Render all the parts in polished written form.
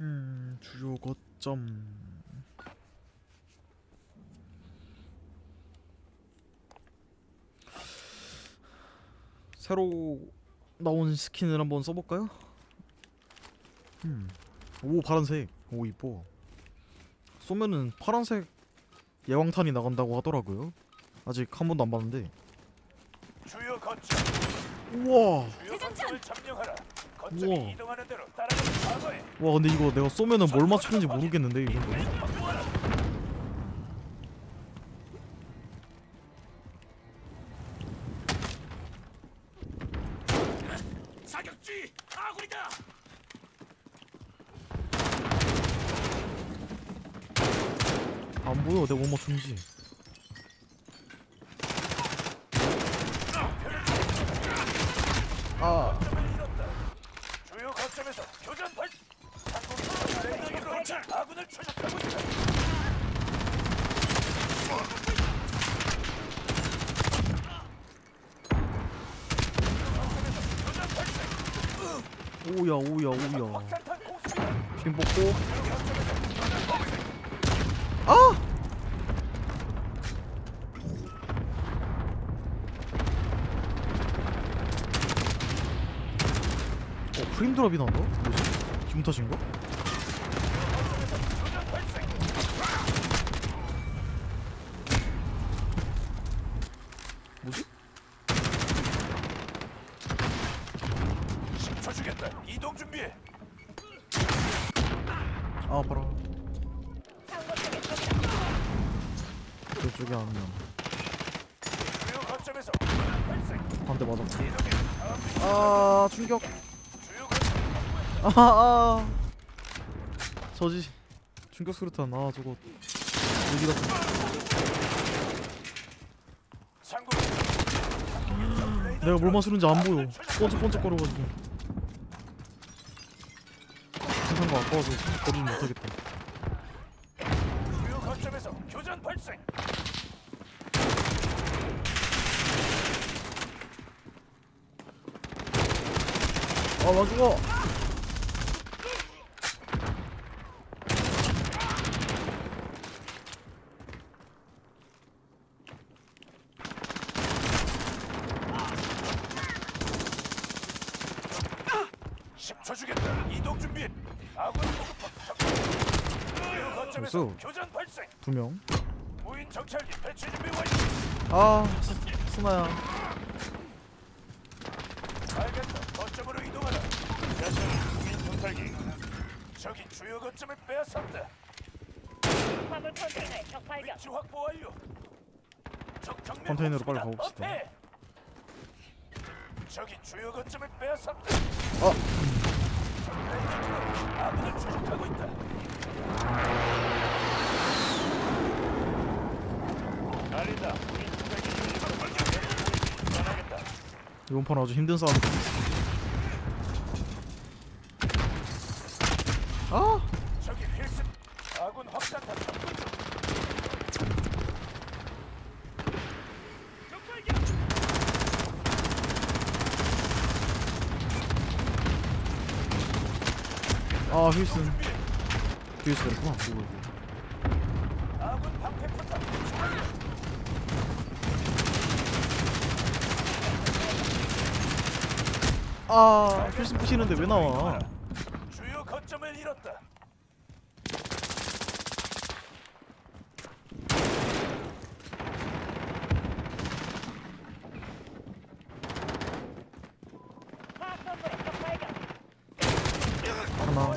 주요 거점. 새로 나온 스킨을 한번 써볼까요? 오, 파란색. 오, 이뻐. 쏘면은 파란색 예왕탄이 나간다고 하더라고요. 아직 한 번도 안 봤는데. 주요 거점. 우와. 주요 거점을 점령하라. 거점이 이동하는 대로 따라가는 과거에. 와, 근데 이거 내가 쏘면은 뭘 맞추는지 모르겠는데 이거. 사격지 아군이다. 안 보여 내가 못 맞추는지. 아. 주요 거점에서 교전 발. 한국이 아군을 추적하고 있다. 오야 오야 오야. 핀 뽑고. 아! 프레임 드랍이 난다? 뭐지? 기분 탓인가? 뭐지? 10초 주겠다. 이동 준비해. 아, 봐라. 그쪽에 아니면 주요 거점에서 한 대 맞았고. 아, 충격. 주요 거점 아. 저지. 충격 수류탄. 아, 저거 어디 같은. 상공. 내가 뭘 마시는지 안 보여. 번쩍번쩍거려가지고. 생산 거 아까워서 거리지 못하겠다. 주요 거점에서 교전 발생. 아, 나 죽어. 아! 10초 주겠다. 이동 준비. 아군 보급폭. 주요 거점에서 됐어. 교전 발생. 2명. 무인 정찰기 배치 준비 완료. 아, 스나야. 알겠다. 거점으로 이동하라. 여전 무인 정찰기. 저기 주요 거점을 빼앗았다. 화물 컨테이너의 적 발견. 위치 확보 완료. 적 정면 컨테이너로 빨리 공습이다. 가봅시다. 어패. 저기 주요 거점을 빼앗았다. 아군을 추적하고 있다. 달린다. 무인 정찰기 일반 발견. 떠나겠다. 이번 판 아주 힘든 싸움이다. 아! 저기 필승. 아군 확산탄 접근 중. 아, 힐슨. 뒤에서 그랬구나. 이거. 아군 방패 포탑. 아, 힐슨 부시는데 왜 나와? 주요 거점을 잃었다. 화학 건물의 적 발견. 하나.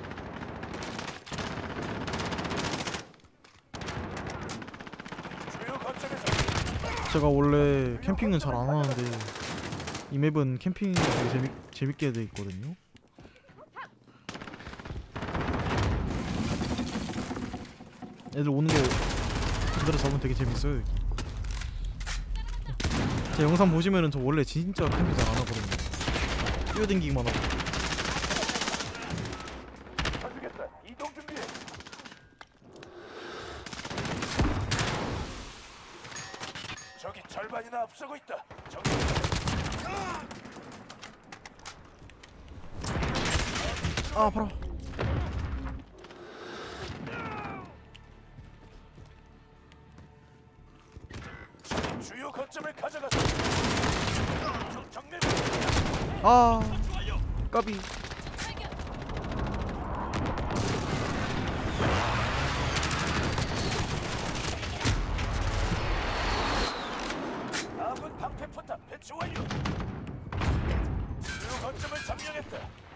주요 거점에서 제가 원래 캠핑은 잘 안 하는데 이 맵은 캠핑이 되게 재밌게 돼 있거든요. 애들 오는 거 그대로 잡으면 되게 재밌어요. 제 영상 보시면은 저 원래 진짜 캠핑 잘 안 하거든요. 뛰어댕기기만 하고. 쳐주겠다. 이동 준비해. 저기 절반이나 앞서고 있다. 저기 아, 봐라. 아 까비. 아군 방패 포탑 배치 완료. 주요 거점을 점령했다.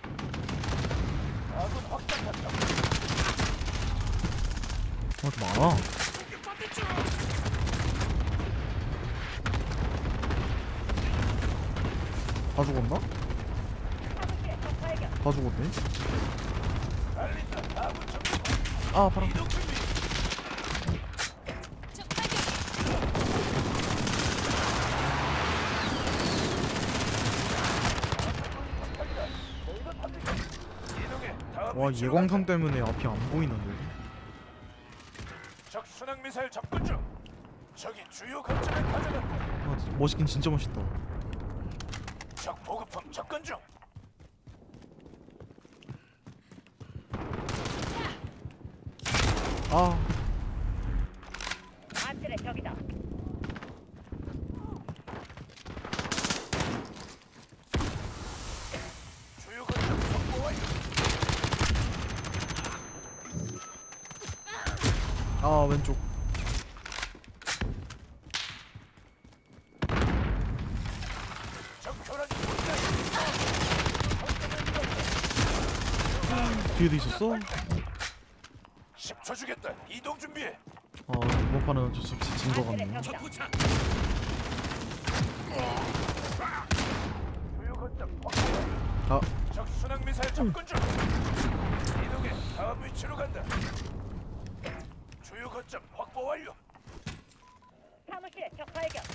아군 확장 탄다. 이렇게 많아. 다 죽었나? 사무실에 적 발견. 다 죽었네. 달린다. 아군 정찰. 아 바람. 이동 준비. 이동해. 다음 와 위치로 예광탄 간다. 때문에 앞이 안 보이는데. 적 순항 미사일 접근 중. 적이 주요 거점을 가져간다. 아, 멋있긴 진짜 멋있다. 적 보급품 접근 중. 아 아틀의 적이다. 주요 거점 확보 완료. 아 왼쪽. 적 교란이 본다. 뒤에도 있었어? 10초 주겠다. 이동 준비해. 아 이번 판은 어쩔 수 없이 진 거 아틀의 같네. 적이다. 주요 거점 확보 완료. 아 적 순항 미사일 접근 중. 이동해. 다음 위치로 간다. 주요 거점 확보 완료. 사무실에 적 발견.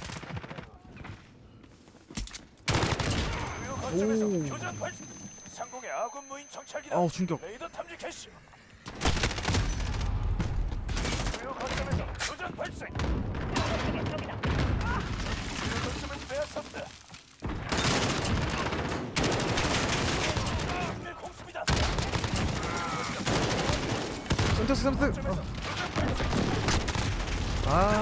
주요 거점에서 오. 교전 발생. 상공의 아군 무인 정찰기다. 아우 충격. 레이더 탐지 캐시. 주요 거점에서 교전 발생. 사무실에 적이다. 주요 거점을 빼앗았다. 네, 공습이다. 센터스 센터스. 아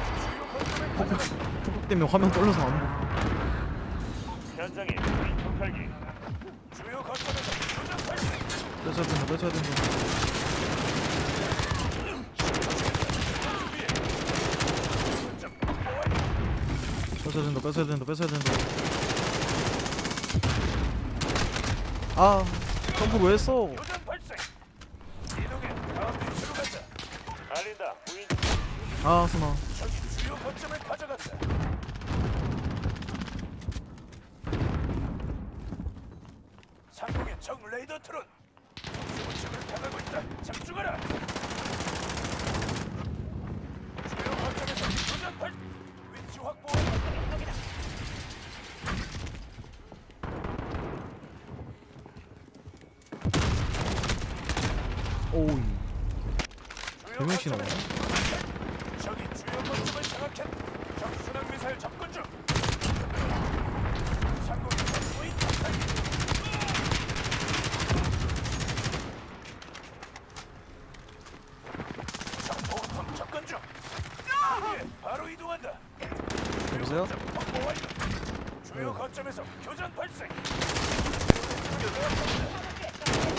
폭격 때문에 화면 떨려서 안 보. 현장에 무인 정찰기. 주요 거점에서 교전 발생. 뺏어야 된다 뺏어야 된다. 준비해. 거점 확보 완료. 뺏어야 된다 뺏어야 된다 뺏어야 된다. 아 점프 왜 했어? 교전 발생. 이동해. 다음 위치로 간다. 알린다. 무인 아 순아. 적이 주요 거점을 가져간다. 상공의 적 레이더 트론. 거점을 향하고 있다. 집중하라. 주요 거점에서 교전 발. 위치 확보. 사무실에 적이다. 오이 주요 대명신 거점에서 나오네. 적이 주요 거점을 장악했. 적 순항 미사일 접근 중. 상공의 적 무인 정찰기. 적 보급품 접근 중. 예, 바로 이동한다. 여보세요? 거점 확보 완료. 주요 거점에서 교전 발생. 사무실에 적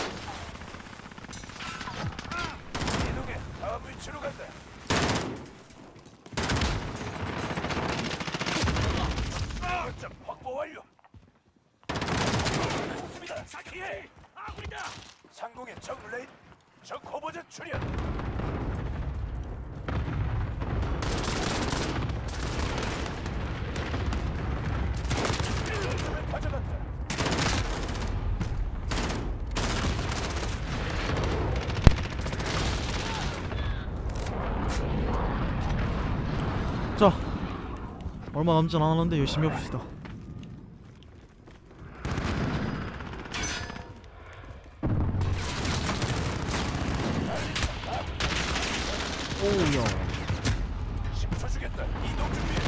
발견. 이동해. 다음 위치로 간다. 거점 확보 완료. 좋습니다. 사키에 아군이다. 상공의 적 레이 적 호버제 출현. 거점을 가져간다. 자 얼마 남진 않았는데 열심히 해봅시다. 오우야 10초 주겠다. 이동 준비.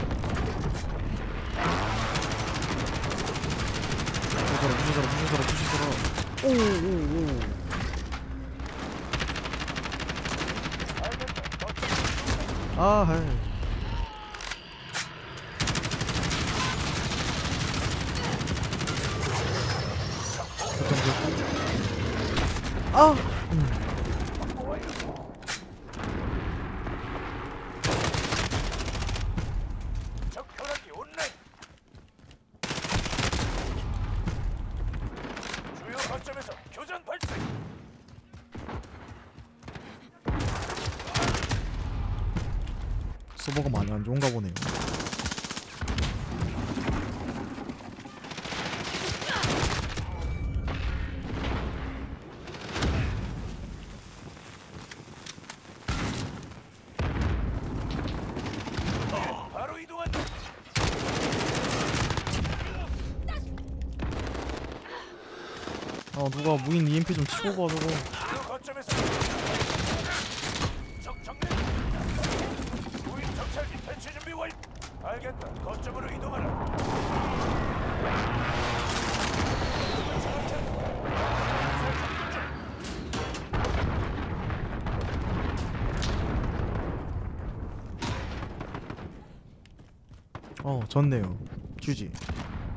부셔져라 오오오 아 헤이 아! 확보 완료. 적 현황기 온라인. 주요 거점에서 교전 발생. 서버가 많이 안 좋은가 보네요. 바로 이동한다. 누가 무인 EMP 좀 치고 봐 저거. 주요 거점에서 적 정면. 무인 정찰기 배치 준비 완료. 알겠다. 거점으로 이동하라. 좋네요. GG.